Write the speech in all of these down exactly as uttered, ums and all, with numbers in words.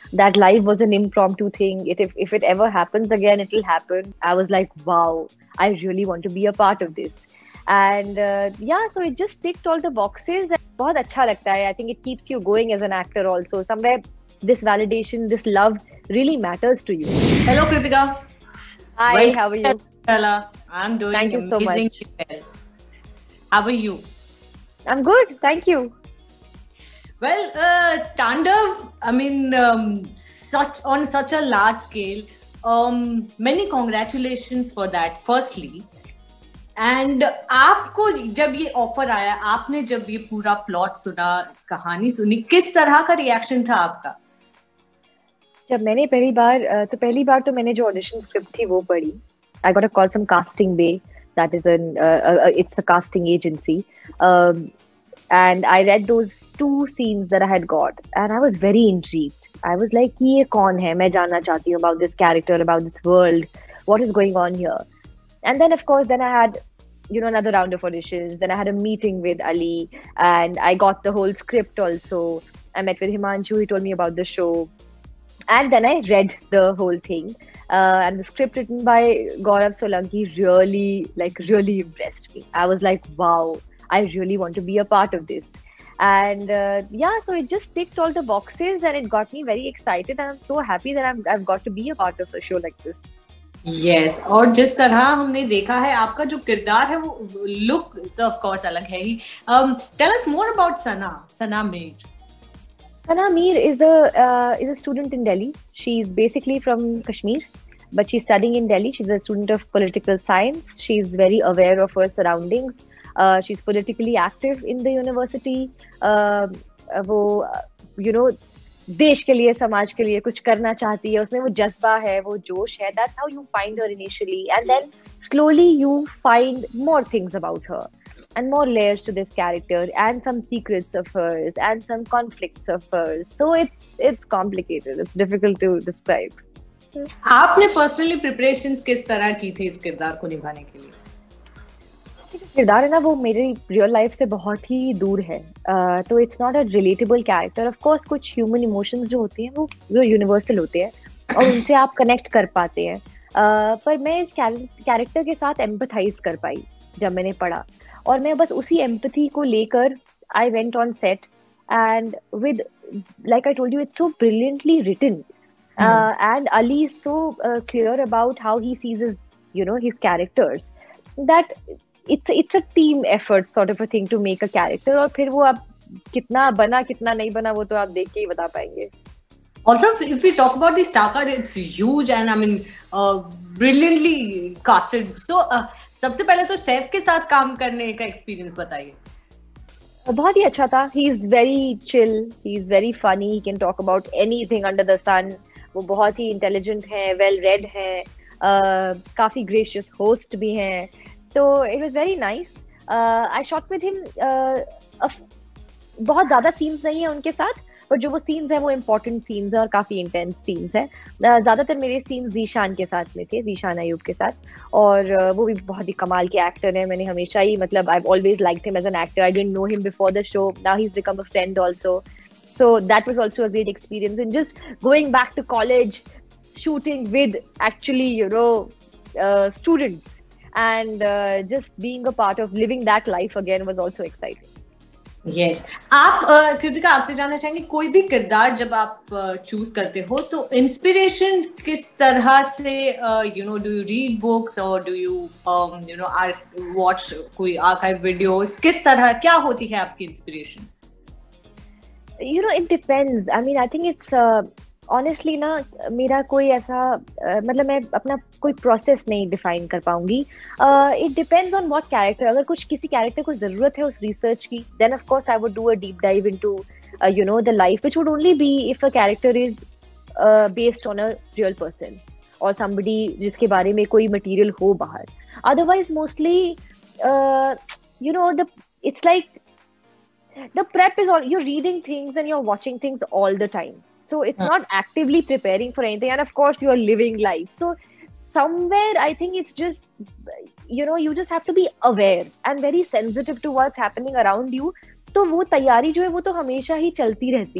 that life was an impromptu thing. It, if, if it ever happens again, it will happen. I was like, wow, I really want to be a part of this. And uh, yeah, so it just ticked all the boxes. And बहुत अच्छा लगता है. I think it keeps you going as an actor also. Somewhere this validation, this love really matters to you. Hello, Kritika. Hi, Welcome, how are you? Stella. I'm doing Thank you so amazing. much. How are you? I'm good, thank you. Well, uh, Tandav, I mean, um, such on such a large scale. Um, many congratulations for that. Firstly, and आपको जब ये offer आया, आपने जब ये पूरा plot सुना, कहानी सुनी, किस तरह का रिएक्शन था आपका? जब मैंने पहली बार तो पहली बार तो मैंने जो ऑडिशन स्क्रिप्ट थी वो पढ़ी. I got a call from Casting Bay. That is an uh, uh, it's a casting agency. Um, and I read those two scenes that I had got, and I was very intrigued. I was like, ये कौन है? मैं जानना चाहती हूँ about this character, about this world. What is going on here? And then, of course, then I had, you know, another round of auditions. Then I had a meeting with Ali, and I got the whole script also. I met with Himanshu. He told me about the show. And then I read the whole thing. Uh, and the script written by Gaurav Solanki really, like, really impressed me. I was like, wow, I really want to be a part of this. And uh, yeah, so it just ticked all the boxes, and it got me very excited. And I'm so happy that I'm, I've got to be a part of a show like this. Yes, और जिस तरह हमने देखा है आपका जो किरदार है वो लुक तो ऑफ कोर्स अलग है ही. um, Tell us more about Sana, Sana Mir. Sana Mir is a uh, is a student in Delhi. She's basically from Kashmir, but she's studying in Delhi. She's a student of political science. She's very aware of her surroundings. Uh, she's politically active in the university. Uh, वो you know देश के लिए समाज के लिए कुछ करना चाहती है. उसमें वो जज्बा है, वो जोश है. That's how you find her initially, and then slowly you find more things about her. And more layers to this character, and some secrets of hers, and some conflicts of hers. So it's it's complicated. It's difficult to describe. आपने personally preparations किस तरह की थी इस किरदार को निभाने के लिए? किरदार है ना वो मेरी रियल लाइफ से बहुत ही दूर है. uh, तो it's not a relatable character. Of course कुछ ह्यूमन इमोशंस जो होते हैं वो वो यूनिवर्सल होते हैं और उनसे आप कनेक्ट कर पाते हैं. uh, पर मैं इस कैरेक्टर के साथ एम्पथाइज कर पाई जब मैंने पढ़ा, और मैं बस उसी एम्पथी को लेकर I went on set, and with like I told you it's so brilliantly written, and Ali is so clear about how he sees his you know his characters that it's it's a team effort sort of a thing to make a character. और फिर वो आप कितना बना कितना नहीं बना वो तो आप देख के ही बता पाएंगे. Also, if we talk about the star cast, it's huge and I mean uh, brilliantly casted. So uh, सबसे पहले तो सैफ के साथ काम करने का एक्सपीरियंस बताइए. बहुत ही अच्छा था. He is very chill, he is very funny, he can talk about anything under the sun. वो बहुत ही इंटेलिजेंट है, वेल रेड है, uh, काफी ग्रेशियस होस्ट भी हैं. So it was very nice. Uh, I shot with him. Uh, बहुत ज़्यादा scenes नहीं है उनके साथ, पर जो वो scenes हैं वो important scenes हैं और काफ़ी intense scenes हैं. uh, ज़्यादातर मेरे scenes ज़ीशान के साथ में थे, ज़ीशान अयूब के साथ, और uh, वो भी बहुत ही कमाल के actor हैं. मैंने हमेशा ही मतलब I've always liked him as an actor. I didn't know him before the show. Now he's become a friend also. So that was also a great experience. And just going back to college, shooting with actually you know uh, students. And uh, just being a part of living that life again was also exciting. Yes. आप uh, Kritika आपसे जानना चाहेंगे कोई भी किरदार जब आप choose uh, करते हो तो इंस्पिरेशन किस तरह से you know do you read books और do you you know watch कोई आर्काइव वीडियोस, किस तरह क्या होती है आपकी inspiration? You know, it depends. I mean, I think it's uh, honestly ना मेरा कोई ऐसा uh, मतलब मैं अपना कोई प्रोसेस नहीं डिफाइन कर पाऊंगी. It depends on what character. अगर कुछ किसी कैरेक्टर को जरूरत है उस रिसर्च की, then of course I would do a deep dive into you know the life, which would only be if a character is based on a real person और somebody जिसके बारे में कोई मटेरियल हो बाहर. Otherwise mostly you know the it's like the prep is all you're reading things and you're watching things all the time. So it's not actively preparing for anything. And of course, you're living life. So somewhere, I think it's just, you know, you just have to be aware and very sensitive to what's happening around you. तो वो तैयारी जो है वो तो हमेशा ही चलती रहती है.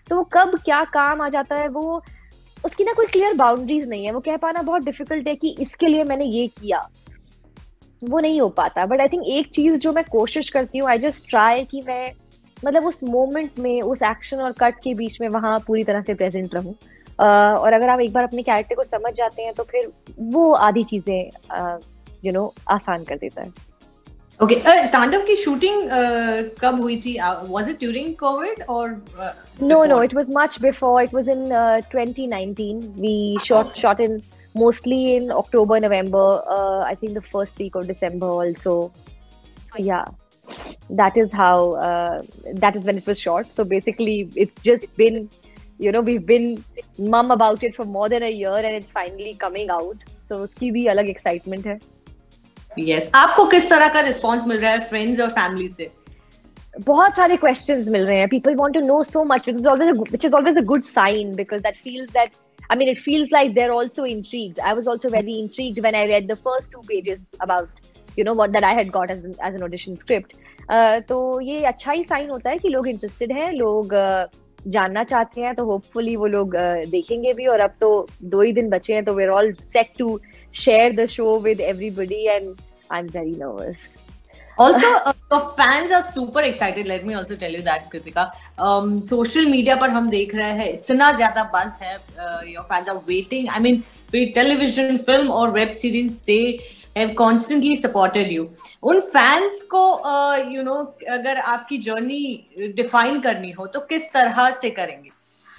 तो कब क्या काम आ जाता है, वो उसकी ना कोई क्लियर बाउंड्रीज नहीं है। वो कह पाना बहुत डिफिकल्ट है कि इसके लिए मैंने ये किया, वो नहीं हो पाता। बट आई थिंक एक चीज जो मैं कोशिश करती हूँ, आई जस्ट ट्राई कि मैं मतलब उस मोमेंट में, उस एक्शन और कट के बीच में वहां पूरी तरह से प्रेजेंट रहूं। uh, और अगर आप एक बार अपने कैरेक्टर को समझ जाते हैं तो फिर वो आधी चीजें यू नो आसान कर देता है। Okay okay. uh, तांडव की शूटिंग uh, कब हुई थी? वाज इट ड्यूरिंग कोविड और no no it was much before, it was in twenty nineteen. We shot shot in mostly in October, November, uh, I think the first week of December also. So yeah, that is how uh, that is when it was shot. So basically it's just been, you know, we've been mum about it for more than a year and it's finally coming out. So उसकी भी अलग excitement है। Yes. आपको किस तरह का response मिल रहा है फ्रेंड्स और फैमिली से? बहुत सारे क्वेश्चंस मिल रहे हैं। People want to know so much, which is always a, which is always a good sign, because that feels that, I mean, it feels like they're also intrigued. I was also very intrigued when I read the first two pages about, you know, what that I had got as an, as an audition script. uh, तो ये अच्छा ही sign होता है कि लोग interested हैं, लोग uh, जानना चाहते हैं। तो होपफुली वो लोग uh, देखेंगे भी। और अब तो दो ही दिन बचे हैं, तो we're all set to share the show with everybody and I'm very nervous. Also, uh, the fans are super excited. Let me also tell you that, Kritika. Um, social media पर हम देख रहे हैं इतना ज्यादा buzz है. Uh, your fans are waiting. I mean, with television, film और web series, they have constantly supported you. उन fans को, uh, you know, अगर आपकी journey define करनी हो, तो किस तरह से करेंगे?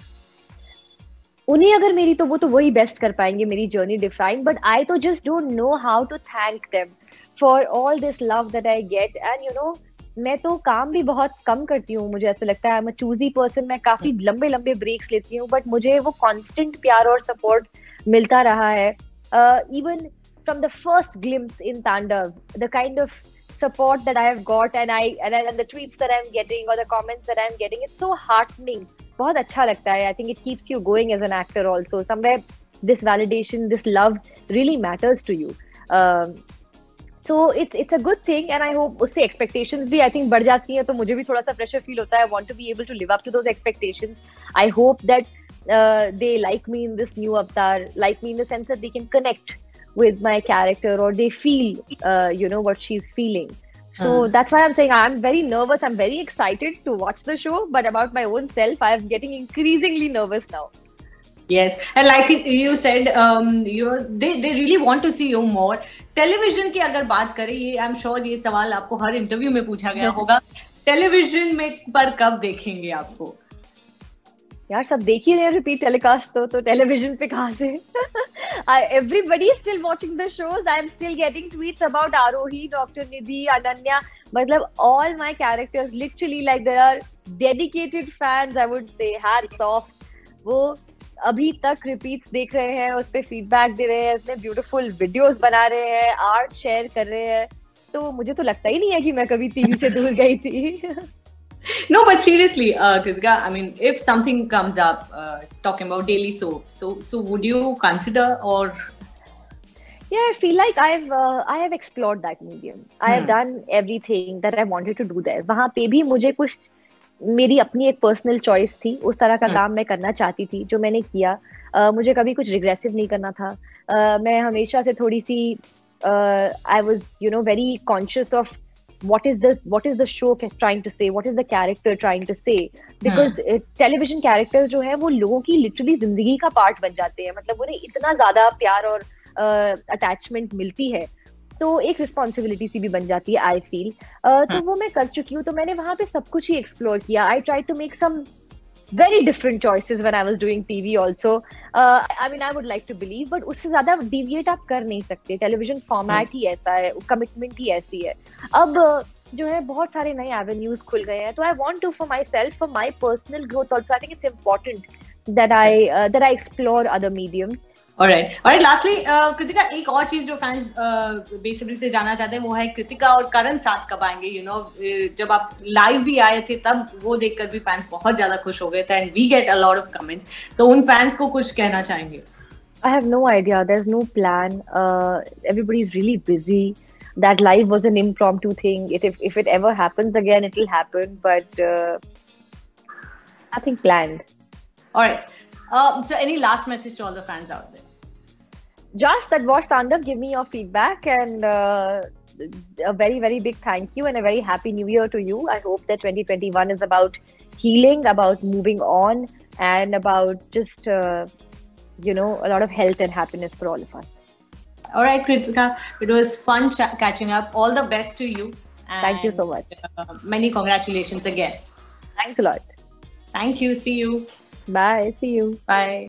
उन्हें अगर मेरी, तो वो तो वही बेस्ट कर पाएंगे मेरी जर्नी डिफाइन। बट आई तो just don't know how to thank them for all this love that I get. And you know, मैं तो काम भी बहुत कम करती हूँ, मुझे ऐसा लगता है। I am a choosy person, मैं काफी लंबे लंबे ब्रेक्स लेती हूँ, बट मुझे वो कांस्टेंट प्यार और सपोर्ट मिलता रहा है। Even from the first glimpse in Tandav, the kind of support that I have got, and I and, and the tweets that I'm getting or the comments that I'm getting, it's so heartening. बहुत अच्छा लगता है। I think it keeps you going as an actor also. Somewhere this validation, this love really matters to you. Um, so it's it's a good thing, and I hope उससे expectations भी I think बढ़ जाती हैं, तो मुझे भी थोड़ा सा pressure feel होता है। I want to be able to live up to those expectations. I hope that uh, they like me in this new avatar, like me in the sense that they can connect with my character, or they feel uh, you know, what she's feeling. So uh. that's why I'm saying I'm very nervous. I'm very excited to watch the show, but about my own self, I'm getting increasingly nervous now. Yes, and like you said, um, you they they really want to see you more. Television की अगर बात करें, ये I'm sure ये सवाल आपको हर interview में पूछा गया होगा, टेलीविजन में पर कब देखेंगे आपको? यार सब देख ही रहे रिपीट टेलीकास्ट, तो तो टेलीविजन पे कहाँ से? Everybody is still watching the shows. I am still getting tweets about Arohi, Doctor Nidhi, Ananya. मतलब all my characters, literally like there are dedicated fans, I would say, hats off. वो अभी तक repeats देख रहे हैं, उस पे feedback दे रहे हैं, उसमें ब्यूटीफुल वीडियोस बना रहे हैं, आर्ट शेयर कर रहे हैं। तो मुझे तो लगता ही नहीं है कि मैं कभी टीवी से दूर गई थी। No, but seriously, uh, Kritika, I mean, if something comes up, uh, talking about daily soaps, so so would you consider, or? Yeah, I feel like I've uh, I have explored that medium. Hmm. I have done everything that I wanted to do there. वहाँ पे भी मुझे कुछ, मेरी अपनी एक personal choice थी, उस तरह का hmm. काम मैं करना चाहती थी, जो मैंने किया। uh, मुझे कभी कुछ रिग्रेसिव नहीं करना था। uh, मैं हमेशा से थोड़ी सी I was you know very conscious of what is the what is the show trying to say, what is the character trying to say, because hmm. uh, television characters जो है वो लोगों की literally जिंदगी का पार्ट बन जाते हैं। मतलब उन्हें इतना ज्यादा प्यार और अटैचमेंट uh, मिलती है, तो एक रिस्पॉन्सिबिलिटी सी भी बन जाती है, आई फील। uh, तो hmm. वो मैं कर चुकी हूँ। तो मैंने वहां पे सब कुछ ही एक्सप्लोर किया। I try to make some very different choices when I was doing T V also. Uh, I mean, I would like to believe, but उससे ज़्यादा deviate आप कर नहीं सकते। Television format ही ऐसा है, commitment ही ऐसी है। अब जो है बहुत सारे नए avenues खुल गए हैं, तो I want to, for myself, for my personal growth also, I think it's important that I uh, that I explore other mediums. Alright, alright. Lastly, uh, Kritika, एक और चीज जो फैंस बेसिकली से जानना चाहते हैं वो है कृतिका और करण साथ कब आएंगे। यू नो, जब आप लाइव भी आए थे तब वो देखकर भी फैंस बहुत ज्यादा खुश हो गए थे, and we get a lot of comments. तो उन फैंस को कुछ कहना चाहेंगे? I have no idea. There's no plan. Uh, everybody is really busy. That live was an impromptu thing. It, if if it ever happens again, it will happen. But uh, nothing planned. All right. Uh, so, any last message to all the fans out there? Just that watch Tandav, give me your feedback, and uh, a very, very big thank you and a very happy new year to you. I hope that twenty twenty-one is about healing, about moving on, and about just, uh, you know, a lot of health and happiness for all of us. All right, Kritika, it was fun ch- catching up. All the best to you. And, thank you so much. Uh, many congratulations again. Thanks a lot. Thank you. See you. Bye. See you. Bye.